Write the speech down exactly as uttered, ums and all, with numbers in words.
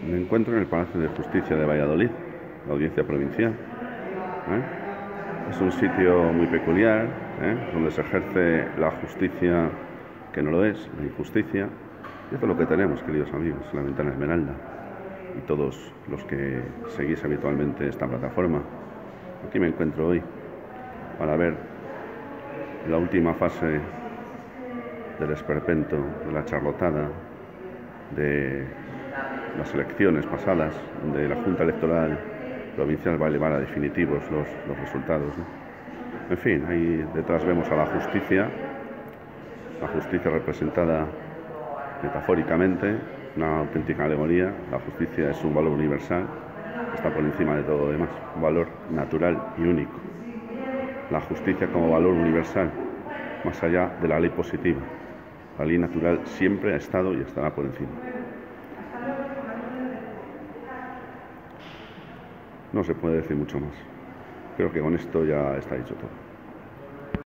Me encuentro en el Palacio de Justicia de Valladolid, la Audiencia Provincial. ¿eh? Es un sitio muy peculiar, ¿eh? donde se ejerce la justicia que no lo es, la injusticia. Y esto es lo que tenemos, queridos amigos, la Ventana Esmeralda y todos los que seguís habitualmente esta plataforma. Aquí me encuentro hoy para ver la última fase del esperpento, de la charlotada, de las elecciones pasadas, donde la Junta Electoral Provincial va a elevar a definitivos los, los resultados, ¿no? En fin, ahí detrás vemos a la justicia, la justicia representada metafóricamente, una auténtica alegoría. La justicia es un valor universal, está por encima de todo lo demás, un valor natural y único. La justicia como valor universal, más allá de la ley positiva. La ley natural siempre ha estado y estará por encima. No se puede decir mucho más. Creo que con esto ya está dicho todo.